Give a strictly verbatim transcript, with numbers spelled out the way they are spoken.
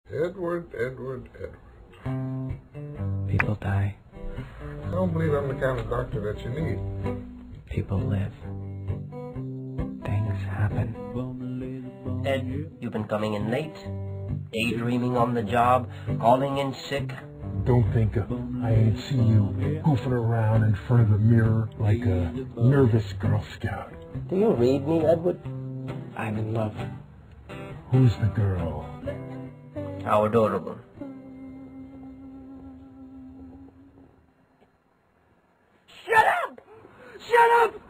Edward, Edward, Edward. People die. I don't believe I'm the kind of doctor that you need. People live. Things happen. Ed, you've been coming in late, daydreaming on the job, calling in sick. Don't think of, I ain't see you goofing around in front of the mirror like a nervous Girl Scout. Do you read me, Edward? I'm in love. Who's the girl? How adorable. Shut up! Shut up!